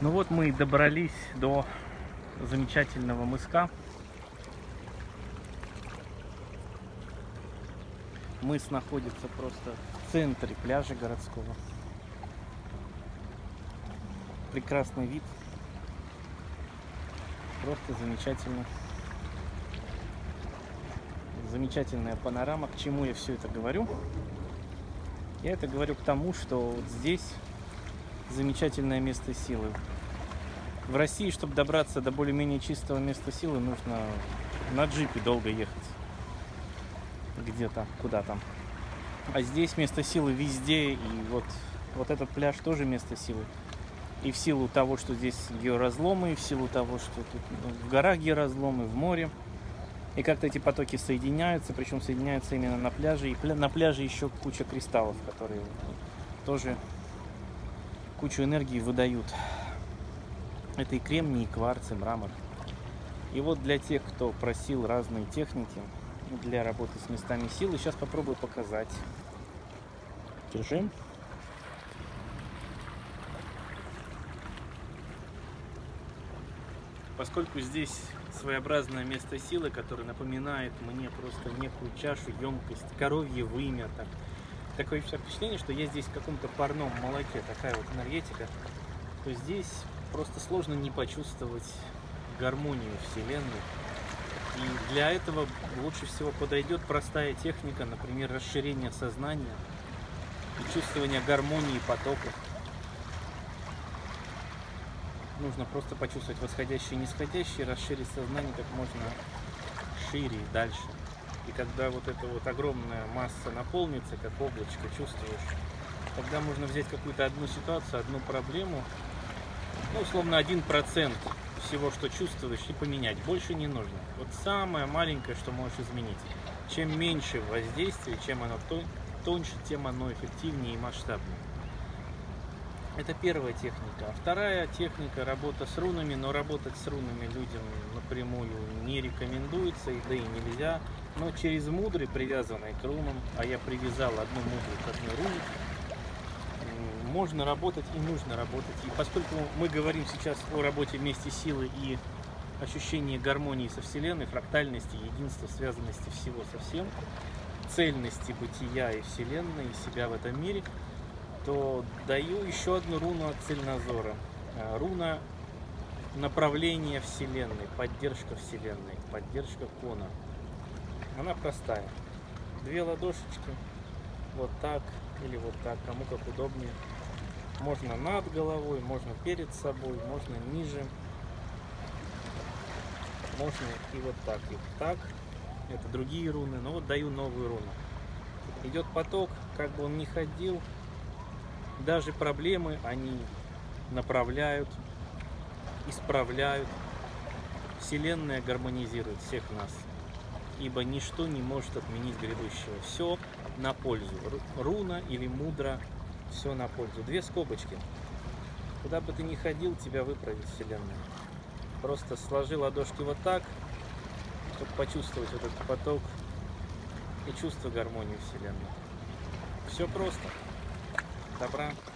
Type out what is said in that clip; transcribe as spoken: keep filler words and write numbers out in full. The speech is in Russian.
Ну вот мы и добрались до замечательного мыска. Мыс находится просто в центре пляжа городского. Прекрасный вид. Просто замечательно. Замечательная панорама. К чему я все это говорю? Я это говорю к тому, что вот здесь замечательное место силы. В России, чтобы добраться до более-менее чистого места силы, нужно на джипе долго ехать. Где-то, куда там. А здесь место силы везде. И вот, вот этот пляж тоже место силы. И в силу того, что здесь георазломы, и в силу того, что тут в горах георазломы, в море. И как-то эти потоки соединяются, причем соединяются именно на пляже. И пля- на пляже еще куча кристаллов, которые тоже кучу энергии выдают. Это и кремний, и кварц, и мрамор. И вот для тех, кто просил разные техники для работы с местами силы, сейчас попробую показать. Держим. Поскольку здесь своеобразное место силы, которое напоминает мне просто некую чашу, емкость, коровье вымя. Так. Такое впечатление, что я здесь в каком-то парном молоке, такая вот энергетика, то здесь просто сложно не почувствовать гармонию Вселенной. И для этого лучше всего подойдет простая техника, например, расширение сознания и чувствование гармонии потоков. Нужно просто почувствовать восходящее и нисходящее, расширить сознание как можно шире и дальше. И когда вот эта вот огромная масса наполнится, как облачко, чувствуешь, тогда можно взять какую-то одну ситуацию, одну проблему, ну, условно, один процент всего, что чувствуешь, и поменять. Больше не нужно. Вот самое маленькое, что можешь изменить. Чем меньше воздействие, чем оно тоньше, тем оно эффективнее и масштабнее. Это первая техника. А вторая техника — работа с рунами, но работать с рунами людям напрямую не рекомендуется, и да и нельзя. Но через мудры, привязанные к рунам, а я привязал одну мудру к одной руне, можно работать и нужно работать. И поскольку мы говорим сейчас о работе вместе силы и ощущении гармонии со Вселенной, фрактальности, единства, связанности всего со всем, цельности бытия и Вселенной, и себя в этом мире, то даю еще одну руну от Цельнозора. Руна направления Вселенной, поддержка Вселенной, поддержка Кона. Она простая. Две ладошечки, вот так или вот так, кому как удобнее. Можно над головой, можно перед собой, можно ниже. Можно и вот так, и вот так. Это другие руны, но вот даю новую руну. Идет поток, как бы он ни ходил, даже проблемы они направляют, исправляют. Вселенная гармонизирует всех нас, ибо ничто не может отменить грядущего. Все на пользу. Руна или мудра, все на пользу. Две скобочки. Куда бы ты ни ходил, тебя выправит Вселенная. Просто сложи ладошки вот так, чтобы почувствовать вот этот поток и чувствовать гармонию Вселенной. Все просто. Добра.